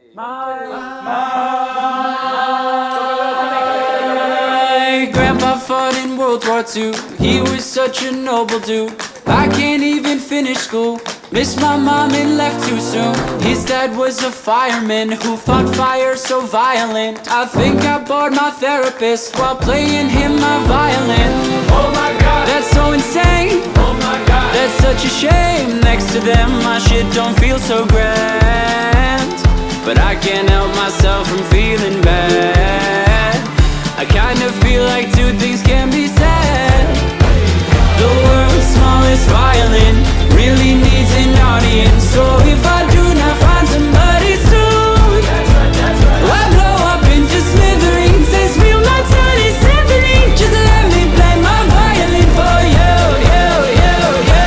My grandpa fought in World War II. He was such a noble dude. I can't even finish school. Missed my mom and left too soon. His dad was a fireman who fought fire so violent. I think I bored my therapist while playing him my violin. Oh my god, that's so insane. Oh my god, that's such a shame. Next to them my shit don't feel so grand, but I can't help myself from feeling bad. I kind of feel like two things can be said. The world's smallest violin really needs an audience. So if I do not find somebody soon, I blow up into smithereens. This feel my tiny symphony. Just let me play my violin for you, you, you, you.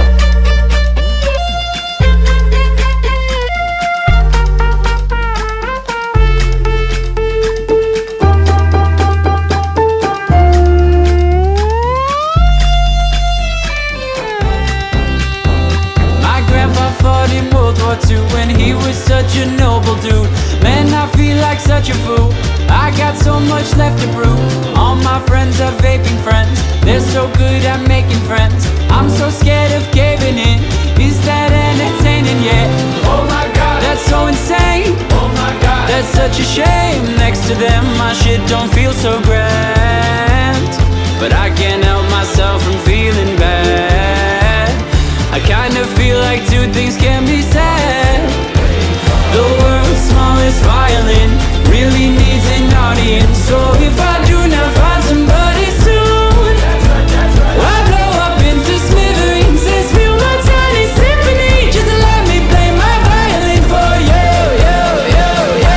In World War II, when he was such a noble dude. Man, I feel like such a fool. I got so much left to prove. All my friends are vaping friends. They're so good at making friends. I'm so scared of caving in. Is that entertaining yet? Oh my god, that's so insane. Oh my god, that's such a shame. Next to them my shit don't feel so grand, but I can't help myself from feeling bad. I kind of feel like two things can be said. The world's smallest violin really needs an audience. So if I do not find somebody soon, I blow up into smithereens. This feel my tiny symphony. Just let me play my violin for you, you, you, you.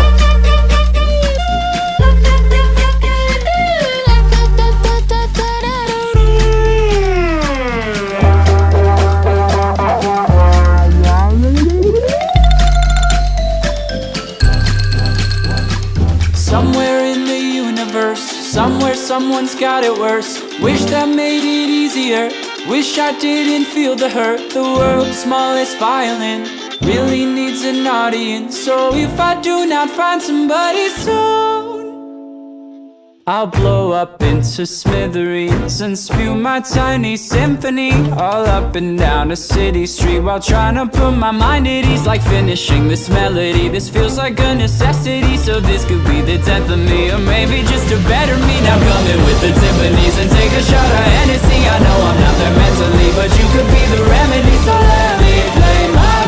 Somewhere in the universe, somewhere someone's got it worse. Wish that made it easier. Wish I didn't feel the hurt. The world's smallest violin really needs an audience. So if I do not find somebody soon, I'll blow up into smithereens and spew my tiny symphony all up and down a city street while trying to put my mind at ease. Like finishing this melody, this feels like a necessity. So this could be the 10th of me, or maybe just a better me. Now come in with the timpanis and take a shot of Hennessy. I know I'm not there mentally, but you could be the remedy. So let me play my